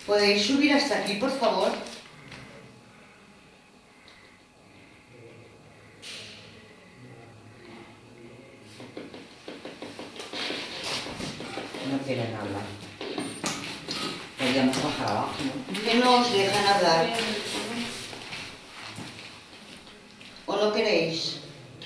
¿Podéis subir hasta aquí, por favor? No quieren hablar. Podríamos bajar abajo, ¿no? Que no os dejan hablar. ¿O no queréis?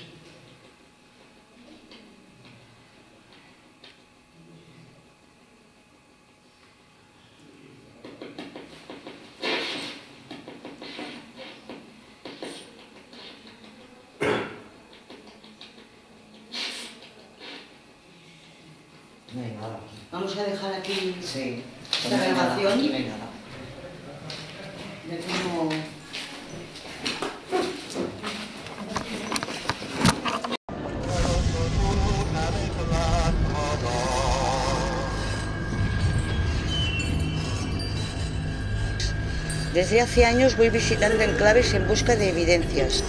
No hay nada aquí. Vamos a dejar aquí Sí. esta grabación. Aquí no hay nada. De cómo... Desde hace años voy visitando enclaves en busca de evidencias.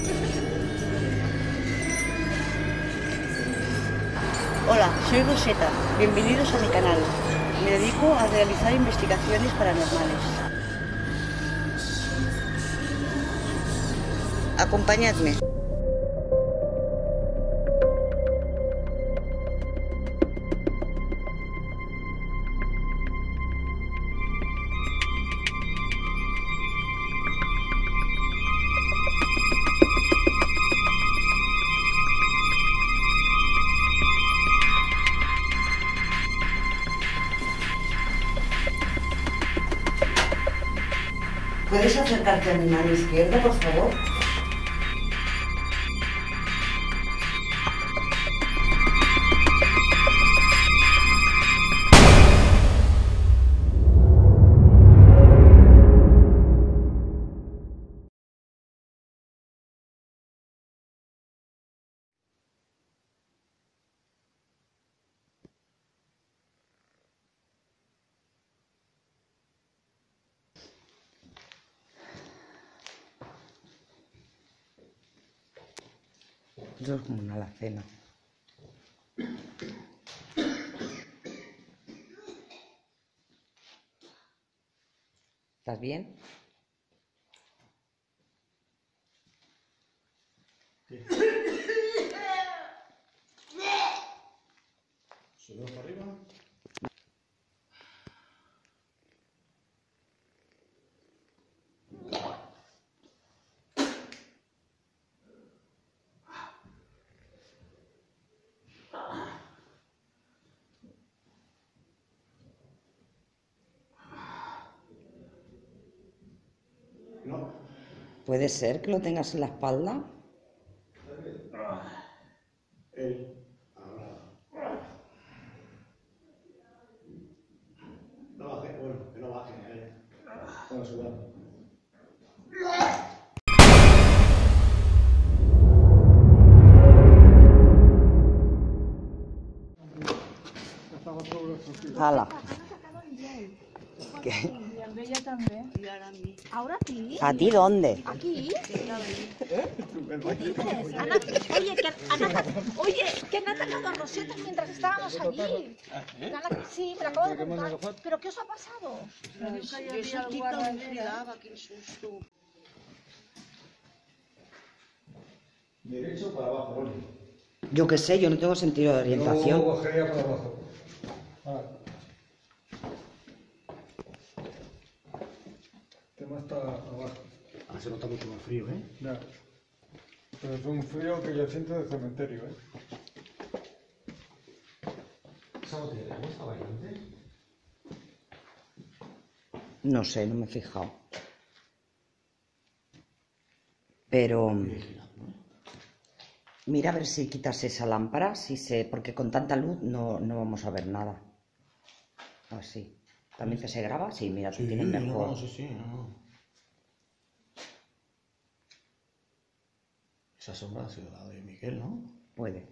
Hola, soy Rosetta. Bienvenidos a mi canal. Me dedico a realizar investigaciones paranormales. Acompañadme. ¿Puedes acercarte a mi mano izquierda, por favor? Eso es como una alacena. ¿Estás bien? ¿Qué? ¿Subimos para arriba? No. ¿Puede ser que lo tengas en la espalda? Él. Ahora. No baje, bueno, que no baje. Bueno, sudando. Hala. ¿Qué? Y a ella también. Y ahora a mí. ¿Ahora a ti? ¿A ti dónde? ¿Aquí? ¿Qué dices? Ana, oye, que han atacado a Rosetta mientras estábamos allí. Sí, me lo acabo de contar. ¿Pero qué os ha pasado? Qué sustito me daba, qué susto. Derecho para abajo, Oli. Yo qué sé, yo no tengo sentido de orientación. Yo bajaría para abajo. El tema está abajo. Se nota mucho más frío, ¿eh? Ya. Pero es un frío que yo siento de cementerio, ¿eh? ¿Esa botella de agua está bailante? No sé, no me he fijado. Pero mira a ver si quitas esa lámpara, porque con tanta luz no vamos a ver nada. Así. ¿También que se graba? Sí, mira, tú tienes mejor. No, sí, no. Esa sombra ha sido la de Miguel, ¿no? Puede.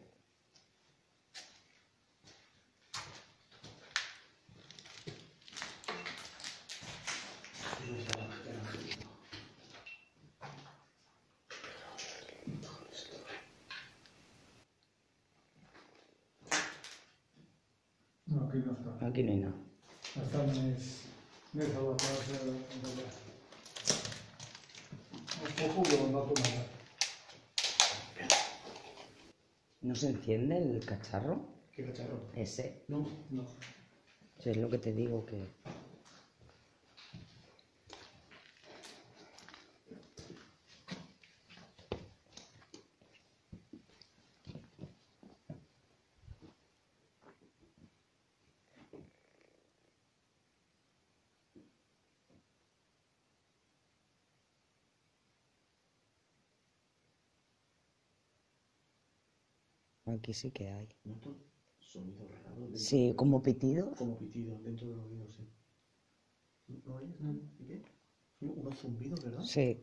No, aquí no está. Aquí no hay nada. Están mis Mira, va a hacer un poco, pero no toma nada. ¿No se enciende el cacharro? ¿Qué cacharro? Ese. No, no. Sí, es lo que te digo que... Aquí sí que hay. ¿Noto sonido raro? Sí, como pitido. Como pitido dentro del oído, sí. ¿No oyes? ¿Y qué? Unos zumbidos, ¿verdad? Sí.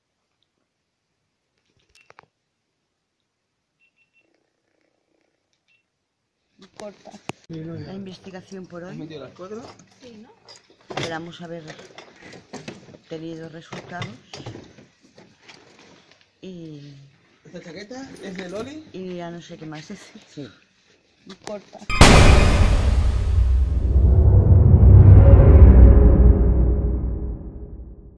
Corta la investigación por hoy. metido las cuatro? Sí, ¿no? Esperamos haber tenido resultados. Y ¿Esta chaqueta es de Loli? ya no sé qué más decir. Sí. Corta.